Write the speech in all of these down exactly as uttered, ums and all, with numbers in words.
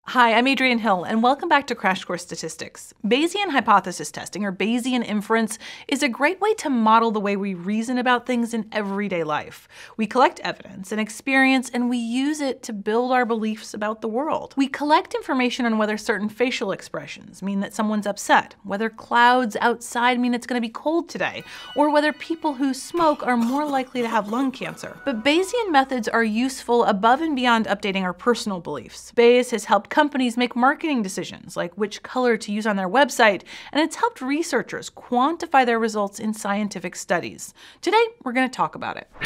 Hi, I'm Adrienne Hill, and welcome back to Crash Course Statistics. Bayesian hypothesis testing, or Bayesian inference, is a great way to model the way we reason about things in everyday life. We collect evidence and experience, and we use it to build our beliefs about the world. We collect information on whether certain facial expressions mean that someone's upset, whether clouds outside mean it's going to be cold today, or whether people who smoke are more likely to have lung cancer. But Bayesian methods are useful above and beyond updating our personal beliefs. Bayes has helped companies make marketing decisions, like which color to use on their website, and it's helped researchers quantify their results in scientific studies. Today, we're going to talk about it.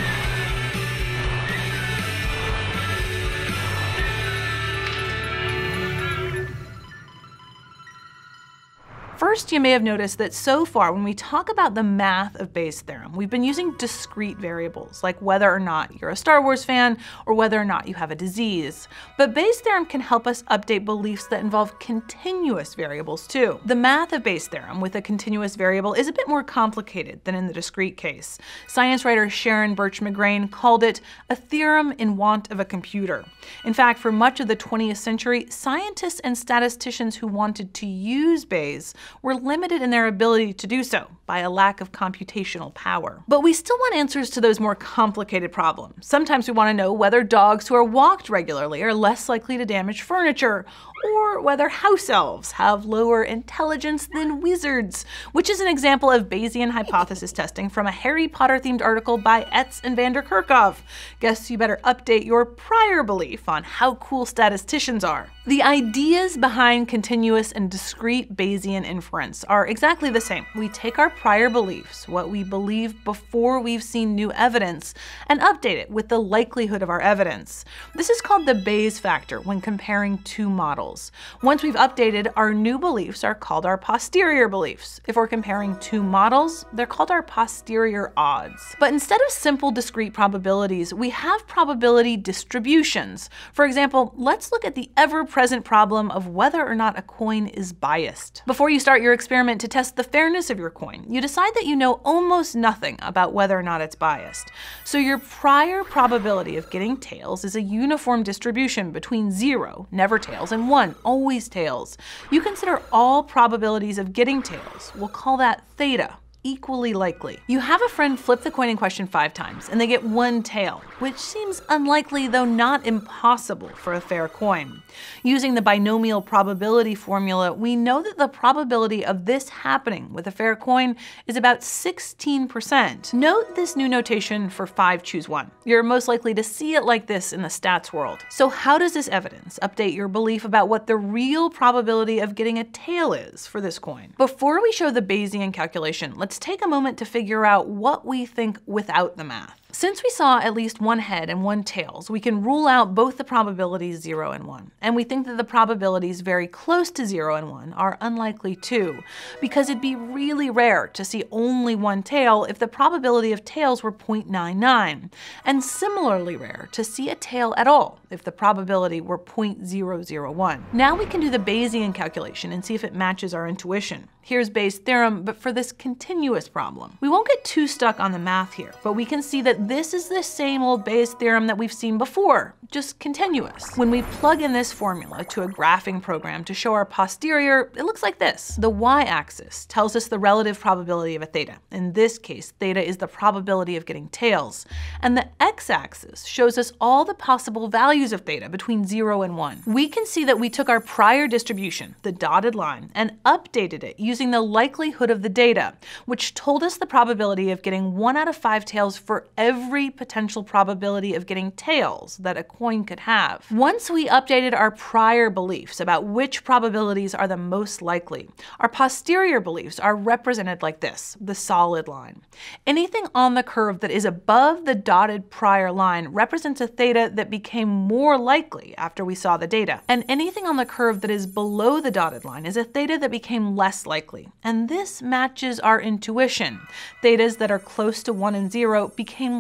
First, you may have noticed that so far, when we talk about the math of Bayes' theorem, we've been using discrete variables, like whether or not you're a Star Wars fan or whether or not you have a disease. But Bayes' theorem can help us update beliefs that involve continuous variables too. The math of Bayes' theorem with a continuous variable is a bit more complicated than in the discrete case. Science writer Sharon Birch-McGrain called it a theorem in want of a computer. In fact, for much of the twentieth century, scientists and statisticians who wanted to use Bayes were limited in their ability to do so by a lack of computational power. But we still want answers to those more complicated problems. Sometimes we want to know whether dogs who are walked regularly are less likely to damage furniture, or whether house elves have lower intelligence than wizards, which is an example of Bayesian hypothesis testing from a Harry Potter-themed article by Etz and van der Kerkhoff. Guess you better update your prior belief on how cool statisticians are. The ideas behind continuous and discrete Bayesian inference are exactly the same. We take our prior beliefs, what we believe before we've seen new evidence, and update it with the likelihood of our evidence. This is called the Bayes factor when comparing two models. Once we've updated, our new beliefs are called our posterior beliefs. If we're comparing two models, they're called our posterior odds. But instead of simple discrete probabilities, we have probability distributions. For example, let's look at the ever-present problem of whether or not a coin is biased. Before you start your experiment to test the fairness of your coin, you decide that you know almost nothing about whether or not it's biased. So your prior probability of getting tails is a uniform distribution between zero, never tails, and one, always tails. You consider all probabilities of getting tails. We'll call that theta. Equally likely. You have a friend flip the coin in question five times and they get one tail, which seems unlikely though not impossible for a fair coin. Using the binomial probability formula, we know that the probability of this happening with a fair coin is about sixteen percent. Note this new notation for five choose one. You're most likely to see it like this in the stats world. So how does this evidence update your belief about what the real probability of getting a tail is for this coin? Before we show the Bayesian calculation, let's Let's take a moment to figure out what we think without the math. Since we saw at least one head and one tails, we can rule out both the probabilities zero and one. And we think that the probabilities very close to zero and one are unlikely too, because it'd be really rare to see only one tail if the probability of tails were zero point nine nine, and similarly rare to see a tail at all if the probability were zero point zero zero one. Now we can do the Bayesian calculation and see if it matches our intuition. Here's Bayes' theorem, but for this continuous problem. We won't get too stuck on the math here, but we can see that this is the same old Bayes' theorem that we've seen before, just continuous. When we plug in this formula to a graphing program to show our posterior, it looks like this. The y-axis tells us the relative probability of a theta. In this case, theta is the probability of getting tails. And the x-axis shows us all the possible values of theta between zero and one. We can see that we took our prior distribution, the dotted line, and updated it using the likelihood of the data, which told us the probability of getting one out of five tails for every potential probability of getting tails that a coin could have. Once we updated our prior beliefs about which probabilities are the most likely, our posterior beliefs are represented like this, the solid line. Anything on the curve that is above the dotted prior line represents a theta that became more likely after we saw the data. And anything on the curve that is below the dotted line is a theta that became less likely. And this matches our intuition. Thetas that are close to one and zero became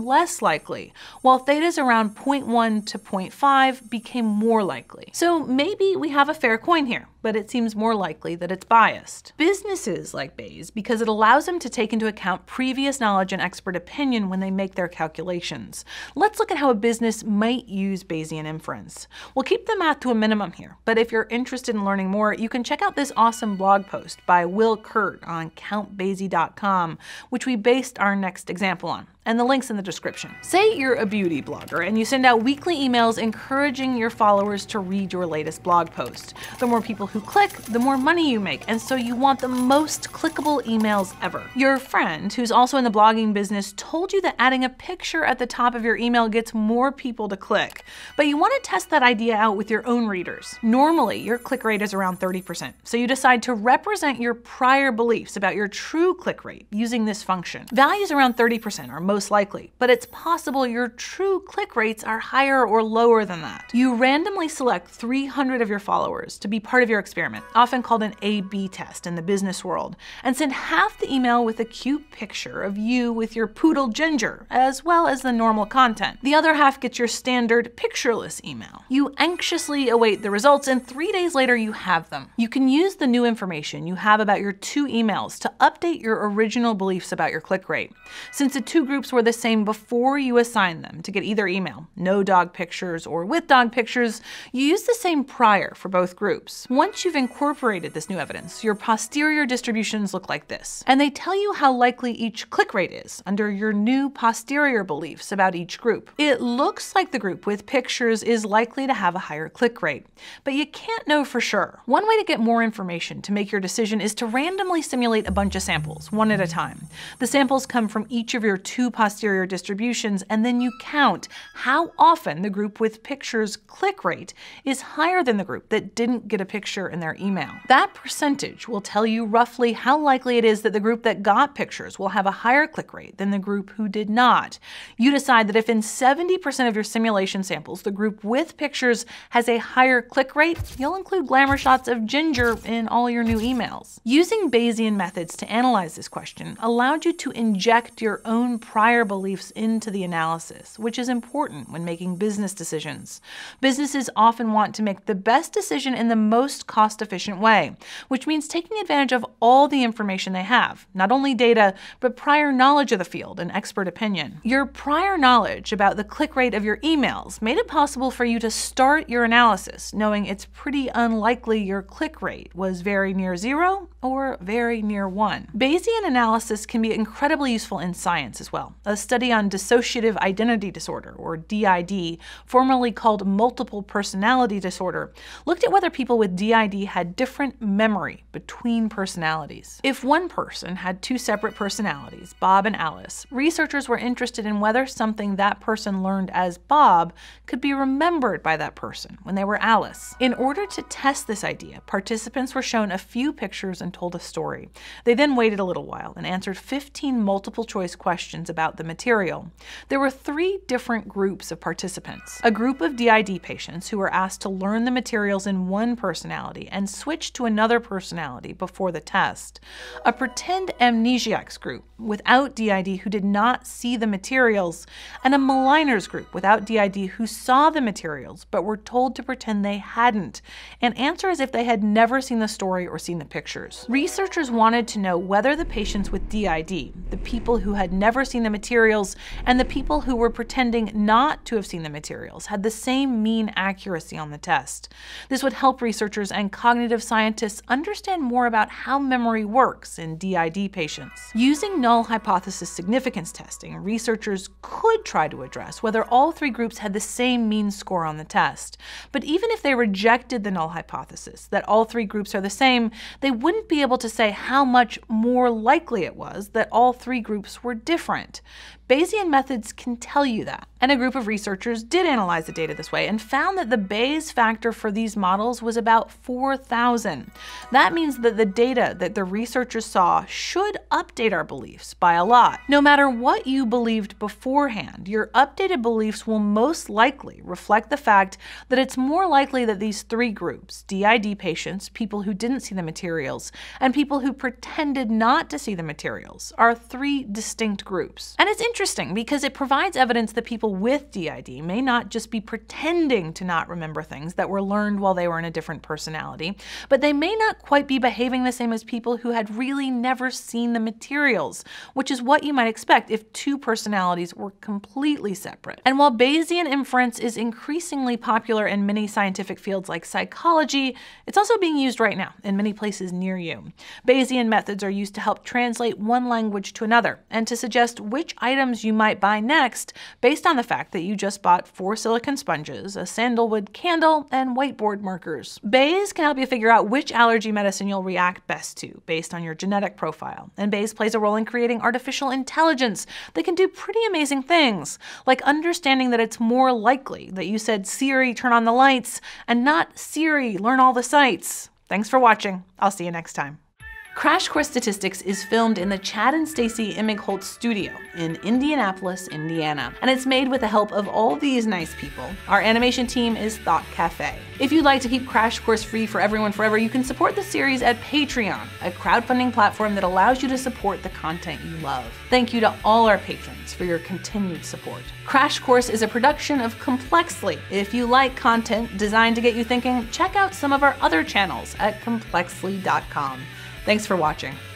became less likely, while thetas around zero point one to zero point five became more likely. So maybe we have a fair coin here, but it seems more likely that it's biased. Businesses like Bayes because it allows them to take into account previous knowledge and expert opinion when they make their calculations. Let's look at how a business might use Bayesian inference. We'll keep the math to a minimum here, but if you're interested in learning more, you can check out this awesome blog post by Will Kurt on count bayes dot com, which we based our next example on, and the link's in the description. Say you're a beauty blogger and you send out weekly emails encouraging your followers to read your latest blog post. The more people who click, the more money you make, and so you want the most clickable emails ever. Your friend, who's also in the blogging business, told you that adding a picture at the top of your email gets more people to click, but you want to test that idea out with your own readers. Normally, your click rate is around thirty percent, so you decide to represent your prior beliefs about your true click rate using this function. Values around thirty percent are most likely, but it's possible your true click rates are higher or lower than that. You randomly select three hundred of your followers to be part of your experiment, often called an A B test in the business world, and send half the email with a cute picture of you with your poodle Ginger, as well as the normal content. The other half gets your standard pictureless email. You anxiously await the results, and three days later you have them. You can use the new information you have about your two emails to update your original beliefs about your click rate. Since the two groups were the same before you assigned them to get either email, no dog pictures or with dog pictures, you use the same prior for both groups. Once you've incorporated this new evidence, your posterior distributions look like this, and they tell you how likely each click rate is under your new posterior beliefs about each group. It looks like the group with pictures is likely to have a higher click rate, but you can't know for sure. One way to get more information to make your decision is to randomly simulate a bunch of samples, one at a time. The samples come from each of your two posterior distributions, and then you count how often the group with pictures click rate is higher than the group that didn't get a picture in their email. That percentage will tell you roughly how likely it is that the group that got pictures will have a higher click rate than the group who did not. You decide that if in seventy percent of your simulation samples the group with pictures has a higher click rate, you'll include glamour shots of Ginger in all your new emails. Using Bayesian methods to analyze this question allowed you to inject your own prior beliefs into the analysis, which is important when making business decisions. Businesses often want to make the best decision in the most cost-efficient way, which means taking advantage of all the information they have, not only data, but prior knowledge of the field and expert opinion. Your prior knowledge about the click rate of your emails made it possible for you to start your analysis knowing it's pretty unlikely your click rate was very near zero or very near one. Bayesian analysis can be incredibly useful in science as well. A study on dissociative identity disorder, or D I D, formerly called multiple personality disorder, looked at whether people with D I D had different memory between personalities. If one person had two separate personalities, Bob and Alice, researchers were interested in whether something that person learned as Bob could be remembered by that person when they were Alice. In order to test this idea, participants were shown a few pictures and told a story. They then waited a little while and answered fifteen multiple choice questions about the material. There were three different groups of participants. A group of D I D patients who were asked to learn the materials in one personality and switch to another personality before the test. A pretend amnesiacs group without D I D who did not see the materials, and a maligners group without D I D who saw the materials but were told to pretend they hadn't and answer as if they had never seen the story or seen the pictures. Researchers wanted to know whether the patients with D I D, the people who had never seen the materials, and the people who were pretending not to have seen the materials had the same mean accuracy on the test. This would help researchers and cognitive scientists understand more about how memory works in D I D patients. Using null hypothesis significance testing, researchers could try to address whether all three groups had the same mean score on the test. But even if they rejected the null hypothesis that all three groups are the same, they wouldn't be able to say how much more likely it was that all three groups were different. Bayesian methods can tell you that. And a group of researchers did analyze the data this way and found that the Bayes factor for these models was about four thousand. That means that the data that the researchers saw should update our beliefs by a lot. No matter what you believed beforehand, your updated beliefs will most likely reflect the fact that it's more likely that these three groups, D I D patients, people who didn't see the materials, and people who pretended not to see the materials, are three distinct groups. And it's interesting interesting because it provides evidence that people with D I D may not just be pretending to not remember things that were learned while they were in a different personality, but they may not quite be behaving the same as people who had really never seen the materials, which is what you might expect if two personalities were completely separate. And while Bayesian inference is increasingly popular in many scientific fields like psychology, it's also being used right now in many places near you. Bayesian methods are used to help translate one language to another and to suggest which items you might buy next based on the fact that you just bought four silicone sponges, a sandalwood candle, and whiteboard markers. Bayes can help you figure out which allergy medicine you'll react best to based on your genetic profile. And Bayes plays a role in creating artificial intelligence that can do pretty amazing things, like understanding that it's more likely that you said, "Siri, turn on the lights," and not "Siri, learn all the sights." Thanks for watching. I'll see you next time. Crash Course Statistics is filmed in the Chad and Stacy Immigholt studio in Indianapolis, Indiana, and it's made with the help of all these nice people. Our animation team is Thought Cafe. If you'd like to keep Crash Course free for everyone forever, you can support the series at Patreon, a crowdfunding platform that allows you to support the content you love. Thank you to all our patrons for your continued support. Crash Course is a production of Complexly. If you like content designed to get you thinking, check out some of our other channels at complexly dot com. Thanks for watching.